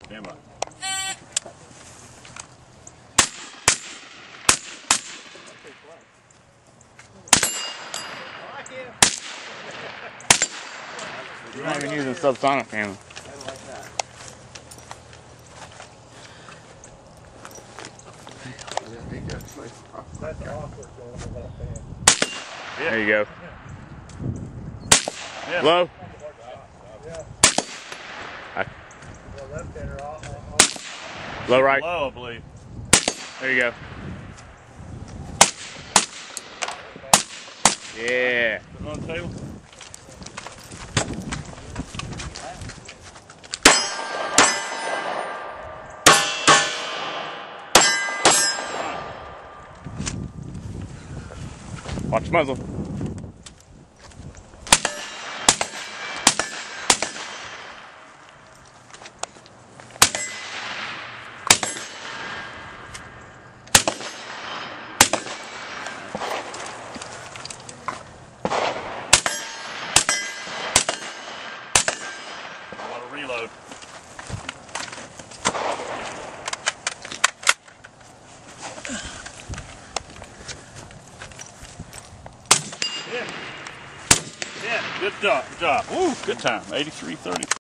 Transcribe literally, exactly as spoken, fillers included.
Stand by. You're not even using subsonic ammo. There you go. Yeah. Low. Low right. Low, I believe. There you go. Yeah. Put it on the table. Watch the muzzle. A lot of reload. Yeah. Yeah, good job. Good job. Woo, good time. eighty-three thirty.